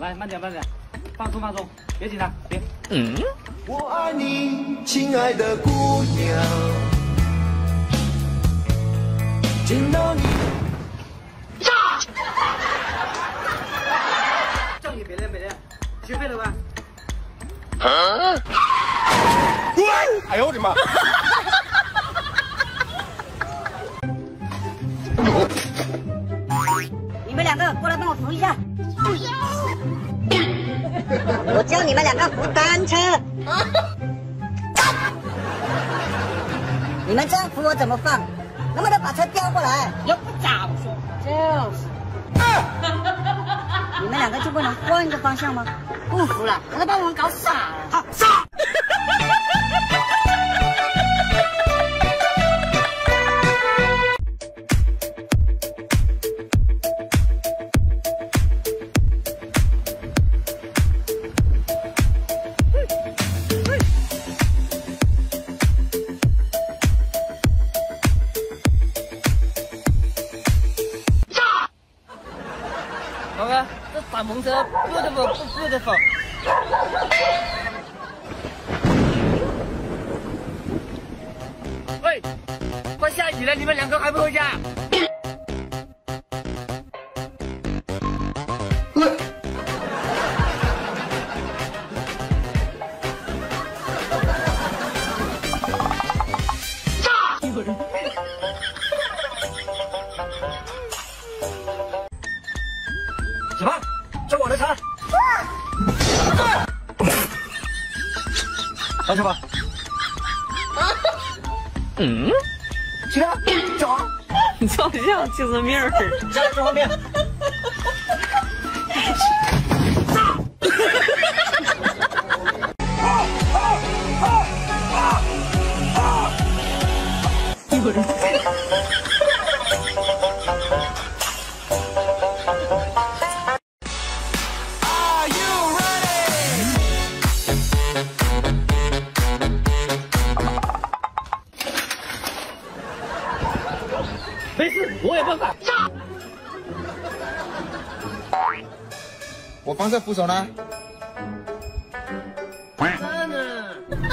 来，慢点，慢点，放松放松，别紧张，别。 我爱你，亲爱的姑娘，见到你。 正经别练，别练，学会了吧？ 哎呦我的妈！ 你们两个过来帮我扶一下。我教你们两个扶单车。你们这样扶我怎么放？能不能把车调过来？又不早说，就是。你们两个就不能换一个方向吗？不服了，我都把我们搞傻了。好，傻。 老哥，这敞篷车 beautiful。喂，快下雨了，你们两个还不回家？什么？这我的车！上车吧。去啊！走啊！ 你照相就是命儿。 下来这方面。没事，我有办法。 我方向扶手呢？ 真的。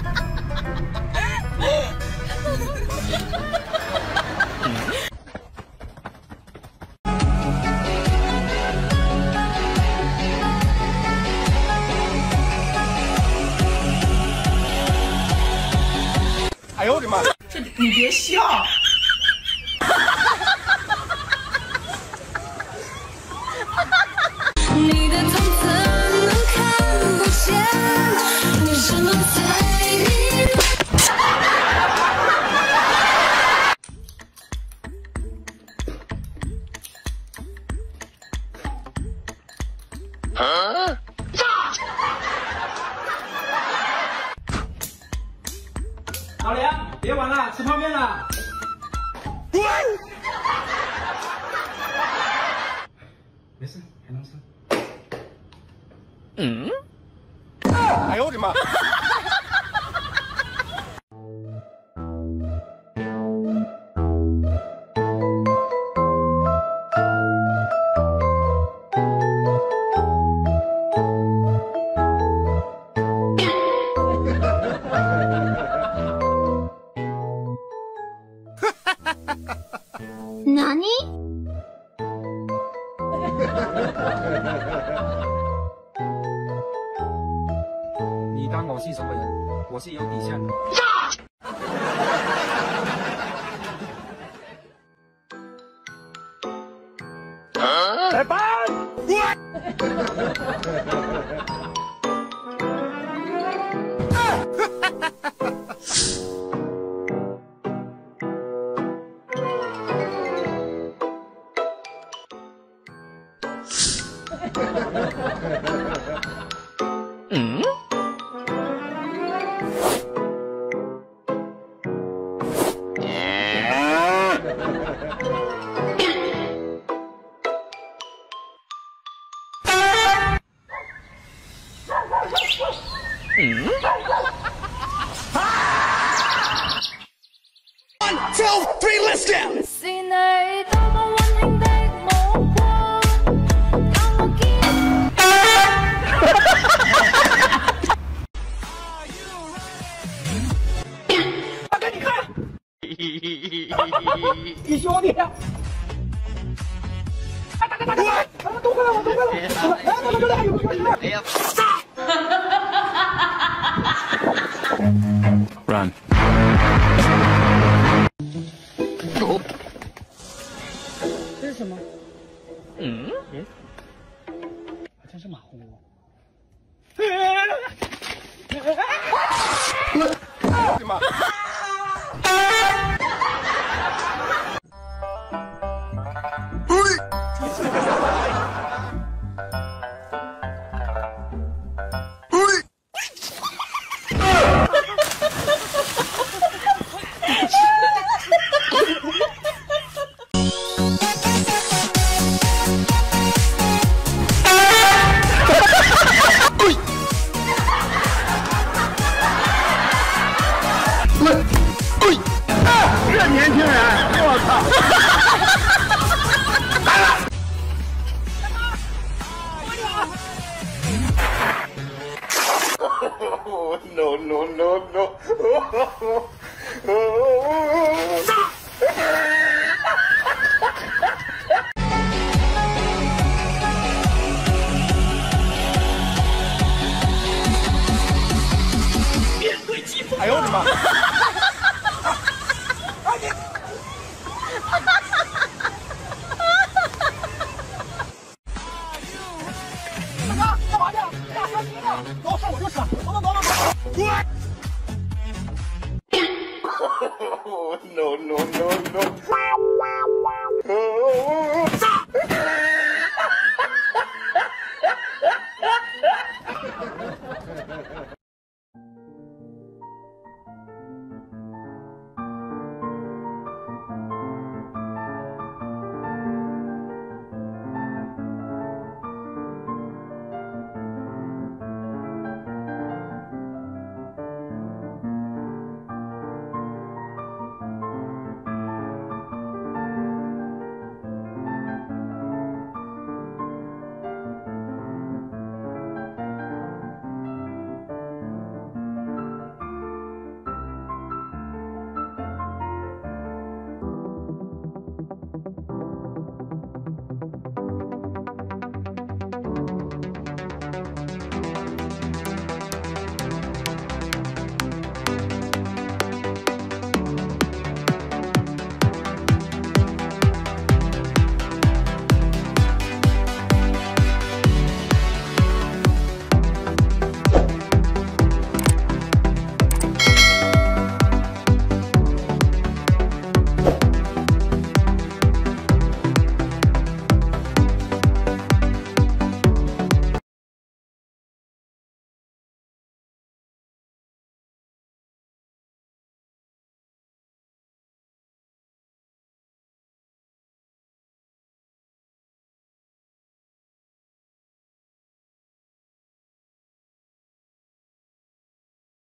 哎呦我的妈！ 这你别笑。 你的痛怎能看不见？你什么在意？ 老梁，别玩了，吃泡面了。没事，还能吃。 哎呦我的妈！ 哪里？ 你当我是什么人？我是有底线的。来班！ One, two, three, let's go! 是你多麼溫馨的目光，讓我見。 都回来，我都回来！哎，我们这里还有个人！哎呀！Run！ 这是什么？ 还真是马虎。 哎呦我的妈！ 这年轻人，我操！No no no no！ 面对疾风！ 哎呦我的妈！ 干嘛去？大车停了，走，上我就上，走走走走走。 No no no no！